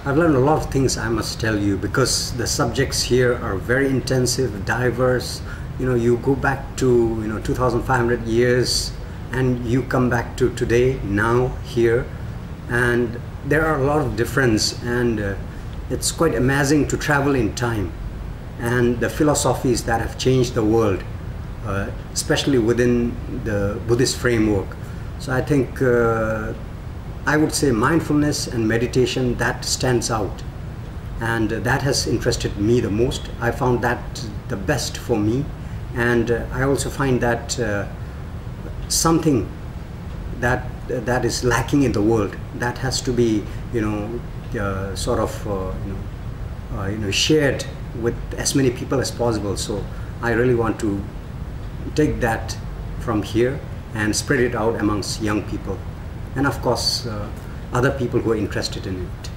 I've learned a lot of things, I must tell you, because the subjects here are very intensive, diverse. You go back to 2,500 years, and you come back to today, now, here, and there are a lot of difference, and it's quite amazing to travel in time, and the philosophies that have changed the world, especially within the Buddhist framework. So I think I would say mindfulness and meditation, that stands out, and that has interested me the most. I found that the best for me, and I also find that something that is lacking in the world, that has to be shared with as many people as possible. So I really want to take that from here and spread it out amongst young people, and of course other people who are interested in it.